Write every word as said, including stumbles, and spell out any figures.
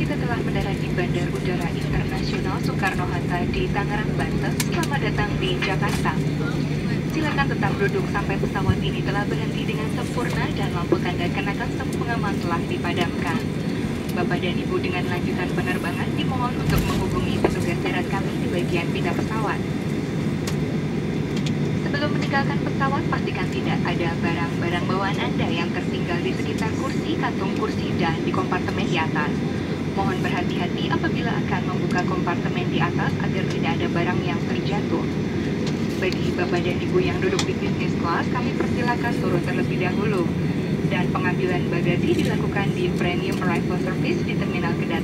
juga telah mendarat di Bandar Udara Internasional Soekarno-Hatta di Tangerang, Banten. Selamat datang di Jakarta. Silakan tetap duduk sampai pesawat ini telah berhenti dengan sempurna dan lampu tanda kenakan semu pengaman telah dipadamkan. Bapak dan Ibu dengan lanjutan penerbangan dimohon untuk menghubungi petugas darat kami di bagian pindah pesawat. Sebelum meninggalkan pesawat, pastikan tidak ada barang-barang bawaan Anda yang tertinggal di sekitar kursi, kantung kursi, dan di kompartemen di atas. Mohon berhati-hati apabila akan membuka kompartemen di atas agar tidak ada barang yang terjatuh. Bagi Bapak dan Ibu yang duduk di business class, kami persilakan turun terlebih dahulu. Dan pengambilan bagasi dilakukan di Premium Arrival Service di Terminal Kedatangan.